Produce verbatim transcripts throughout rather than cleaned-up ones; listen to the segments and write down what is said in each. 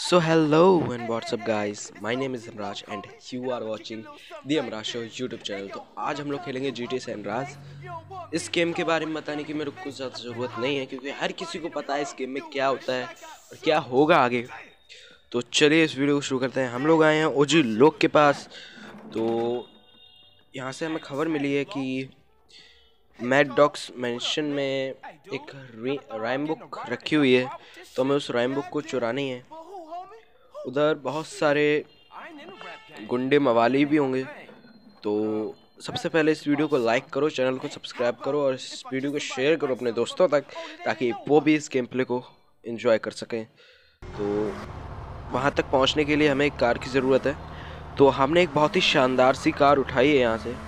So hello and what's up guys, my name is Amraj and you are watching the Amraj Show YouTube channel. तो आज हम लोग खेलेंगे G T A San अंद्रेआस। इस game के बारे में बताने की मेरे को कुछ ज़्यादा ज़रूरत नहीं है क्योंकि हर किसी को पता है इस गेम में क्या होता है और क्या होगा आगे। तो चलिए इस वीडियो को शुरू करते हैं। हम लोग आए हैं ओजी लोग के पास। तो यहाँ से हमें खबर मिली है कि मैड डॉग्स मेंशन में एक राइम बुक रखी हुई है, तो हमें उस राइम बुक को चुरानी है। उधर बहुत सारे गुंडे मवाली भी होंगे। तो सबसे पहले इस वीडियो को लाइक करो, चैनल को सब्सक्राइब करो और इस वीडियो को शेयर करो अपने दोस्तों तक, ताकि वो भी इस गेम प्ले को एंजॉय कर सकें। तो वहाँ तक पहुँचने के लिए हमें एक कार की ज़रूरत है। तो हमने एक बहुत ही शानदार सी कार उठाई है यहाँ से।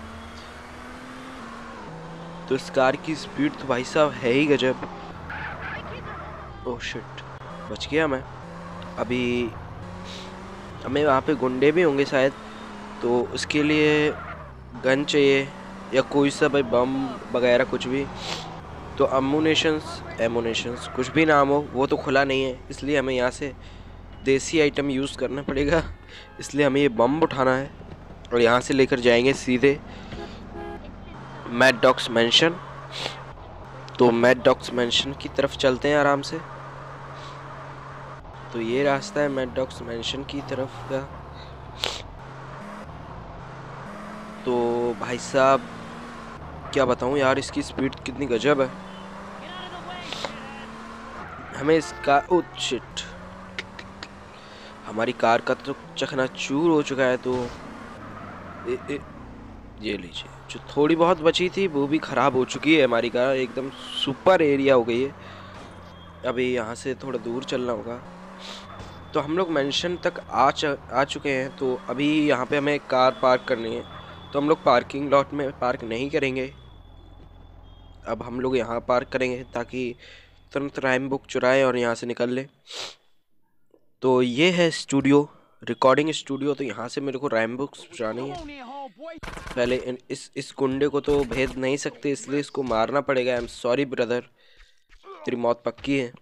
तो इस कार की स्पीड तो भाई साहब है ही गजब। ओह शिट, बच गया मैं। अभी हमें वहाँ पे गुंडे भी होंगे शायद, तो उसके लिए गन चाहिए या कोई सा भाई बम वगैरह कुछ भी। तो अम्मुनेशंस एमुनेशंस कुछ भी नाम हो, वो तो खुला नहीं है, इसलिए हमें यहाँ से देसी आइटम यूज़ करना पड़ेगा। इसलिए हमें ये बम उठाना है और यहाँ से लेकर जाएंगे सीधे मैड डॉग्स मेंशन। तो मैड डॉग्स मेंशन की तरफ चलते हैं आराम से। तो ये रास्ता है मैड डॉग्स मेंशन की तरफ का। तो भाई साहब क्या बताऊं यार, इसकी स्पीड कितनी गजब है। हमें इसका ओ शिट, हमारी कार का तो चकनाचूर हो चुका है। तो ए, ए, ये लीजिए, जो थोड़ी बहुत बची थी वो भी ख़राब हो चुकी है। हमारी कार एकदम सुपर एरिया हो गई है। अभी यहाँ से थोड़ा दूर चलना होगा। तो हम लोग मेंशन तक आ च आ चुके हैं। तो अभी यहाँ पे हमें कार पार्क करनी है। तो हम लोग पार्किंग लॉट में पार्क नहीं करेंगे, अब हम लोग यहाँ पार्क करेंगे ताकि तुरंत राइम बुक चुराएं और यहाँ से निकल लें। तो ये है स्टूडियो, रिकॉर्डिंग स्टूडियो। तो यहाँ से मेरे को राइम बुक चुरानी है। पहले इन, इस इस गुंडे को तो भेज नहीं सकते, इसलिए इसको मारना पड़ेगा। आई एम सॉरी ब्रदर, तेरी मौत पक्की है।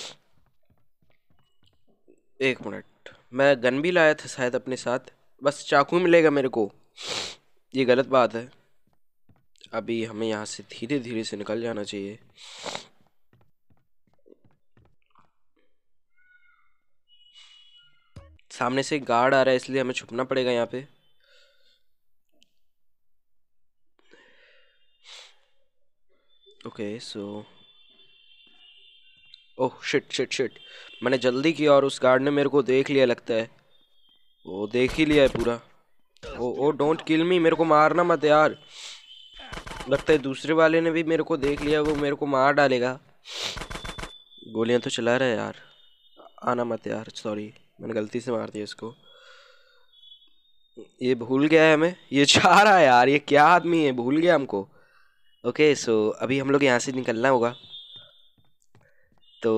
एक मिनट, मैं गन भी लाया था शायद अपने साथ, बस चाकू मिलेगा मेरे को, ये गलत बात है। अभी हमें यहाँ से धीरे धीरे से निकल जाना चाहिए। सामने से गार्ड आ रहा है, इसलिए हमें छुपना पड़ेगा यहाँ पे। Okay so oh shit shit shit, मैंने जल्दी किया और उस गार्ड ने मेरे को देख लिया लगता है। वो देख ही लिया है पूरा। ओ ओ डोंट किल मी, मेरे को मारना मत यार। लगता है दूसरे वाले ने भी मेरे को देख लिया, वो मेरे को मार डालेगा। गोलियां तो चला रहा है यार, आना मत यार। सॉरी, मैंने गलती से मार दिया इसको। ये भूल गया है हमें, ये चाह रहा है यार, ये क्या आदमी है, भूल गया हमको। ओके सो अभी हम लोग यहाँ से निकलना होगा। तो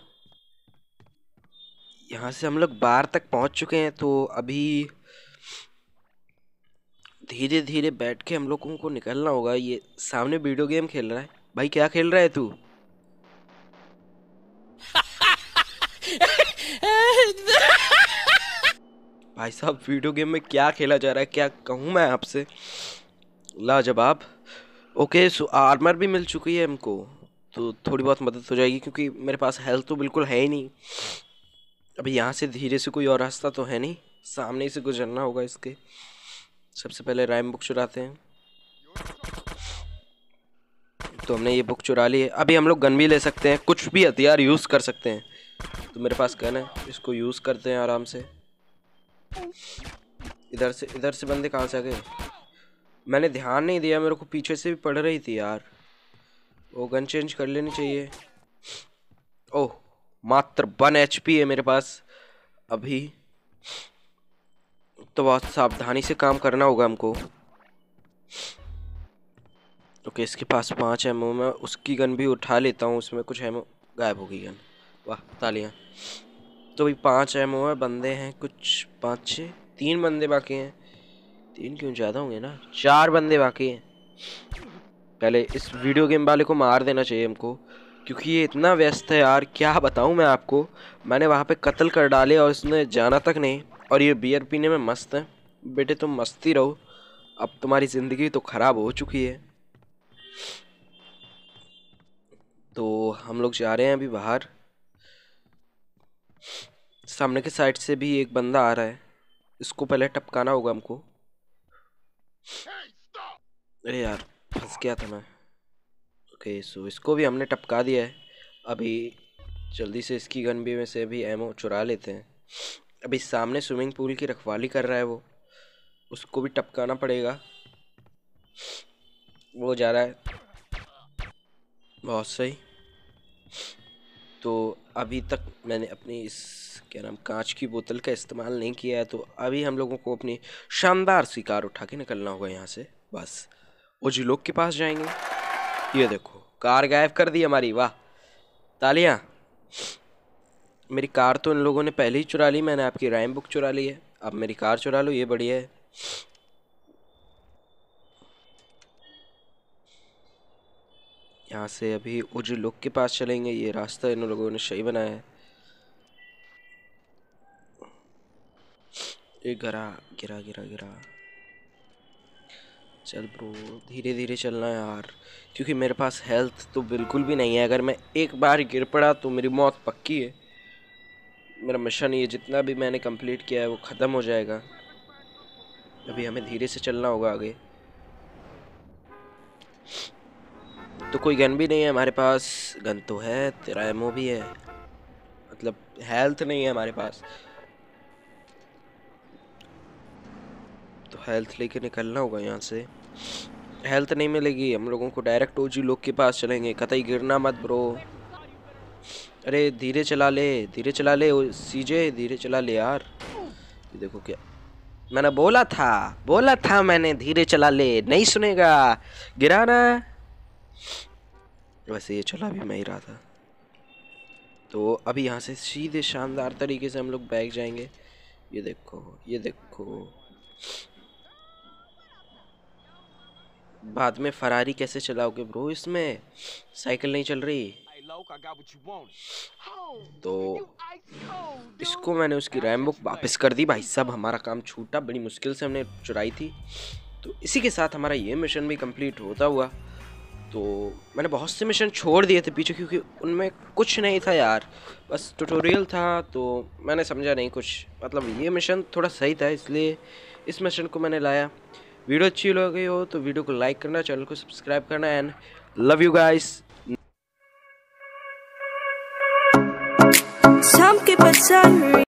यहाँ से हम लोग बाहर तक पहुँच चुके हैं। तो अभी धीरे धीरे बैठ के हम लोगों को निकलना होगा। ये सामने वीडियो गेम खेल रहा है भाई, क्या खेल रहा है तू? भाई साहब वीडियो गेम में क्या खेला जा रहा है, क्या कहूँ मैं आपसे, लाजवाब। ओके सो आर्मर भी मिल चुकी है हमको, तो थोड़ी बहुत मदद हो जाएगी क्योंकि मेरे पास हेल्थ तो बिल्कुल है ही नहीं। अभी यहाँ से धीरे से कोई और रास्ता तो है नहीं, सामने ही से गुजरना होगा इसके। सबसे पहले राइम बुक चुराते हैं। तो हमने ये बुक चुरा ली है। अभी हम लोग गन भी ले सकते हैं, कुछ भी हथियार यूज़ कर सकते हैं। तो मेरे पास गन है, इसको यूज़ करते हैं आराम से। इधर से इधर से बंदे कहाँ से आ गए, मैंने ध्यान नहीं दिया, मेरे को पीछे से भी पड़ रही थी यार। वो गन चेंज कर लेनी चाहिए। ओह मात्र वन एच पी है मेरे पास अभी, तो बहुत सावधानी से काम करना होगा हमको। ओके इसके पास पाँच एमओ, मैं उसकी गन भी उठा लेता हूँ, उसमें कुछ एमओ गायब हो गई गन। वाह तालियाँ। तो भाई पाँच एमओ है, बंदे हैं कुछ पाँच छः, तीन बंदे बाकी हैं। तीन क्यों, ज़्यादा होंगे ना, चार बंदे बाकी हैं। पहले इस वीडियो गेम वाले को मार देना चाहिए हमको, क्योंकि ये इतना व्यस्त है यार, क्या बताऊँ मैं आपको। मैंने वहाँ पे कत्ल कर डाले और उसने जाना तक नहीं। और ये बियर पीने में मस्त है। बेटे तुम मस्ती रहो, अब तुम्हारी ज़िंदगी तो ख़राब हो चुकी है। तो हम लोग जा रहे हैं अभी बाहर। सामने के साइड से भी एक बंदा आ रहा है, इसको पहले टपकाना होगा हमको। अरे यार फंस गया था मैं। ओके सो इसको भी हमने टपका दिया है। अभी जल्दी से इसकी गन भी में से भी एमो चुरा लेते हैं। अभी सामने स्विमिंग पूल की रखवाली कर रहा है वो, उसको भी टपकाना पड़ेगा। वो जा रहा है, बहुत सही। तो अभी तक मैंने अपनी इस क्या नाम कांच की बोतल का इस्तेमाल नहीं किया है, तो अभी हम लोगों को अपनी शानदार सी कार उठा के निकलना होगा यहाँ से। बस ओजी लोग के पास जाएंगे। ये देखो कार गायब कर दी हमारी, वाह तालियां। मेरी कार तो इन लोगों ने पहले ही चुरा ली, मैंने आपकी राइम बुक चुरा ली है, अब मेरी कार चुरा लो, ये बढ़िया है। यहाँ से अभी ओजी लोग के पास चलेंगे, ये रास्ता इन लोगों ने सही बनाया है। ये गिरा गिरा गिरा गिरा चल ब्रो, धीरे धीरे चलना यार, क्योंकि मेरे पास हेल्थ तो बिल्कुल भी नहीं है। अगर मैं एक बार गिर पड़ा तो मेरी मौत पक्की है। मेरा मिशन ये जितना भी मैंने कंप्लीट किया है वो ख़त्म हो जाएगा। अभी हमें धीरे से चलना होगा आगे। तो कोई गन भी नहीं है हमारे पास। गन तो है, तेरा एमओ भी है, मतलब हेल्थ नहीं है हमारे पास। तो हेल्थ लेके निकलना होगा यहाँ से। हेल्थ नहीं मिलेगी, हम लोगों को डायरेक्ट ओजी लोग के पास चलेंगे। कतई गिरना मत ब्रो। अरे धीरे चला ले, धीरे चला ले सीजे, धीरे चला ले यार। ये देखो क्या मैंने बोला था, बोला था मैंने धीरे चला ले, नहीं सुनेगा, गिरा ना। वैसे ये चला भी मैं ही रहा था। तो अभी यहाँ से सीधे शानदार तरीके से हम लोग बैग जाएंगे। ये देखो ये देखो, बाद में फरारी कैसे चलाओगे ब्रो, इसमें साइकिल नहीं चल रही। तो इसको मैंने उसकी रैम बुक वापस कर दी भाई साहब, हमारा काम छूटा, बड़ी मुश्किल से हमने चुराई थी। तो इसी के साथ हमारा ये मिशन भी कंप्लीट होता हुआ। तो मैंने बहुत से मिशन छोड़ दिए थे पीछे, क्योंकि उनमें कुछ नहीं था यार, बस ट्यूटोरियल था। तो मैंने समझा नहीं कुछ, मतलब ये मिशन थोड़ा सही था, इसलिए इस मिशन को मैंने लाया। वीडियो अच्छी लगी हो तो वीडियो को लाइक करना, चैनल को सब्सक्राइब करना, and love you guys. Some keep it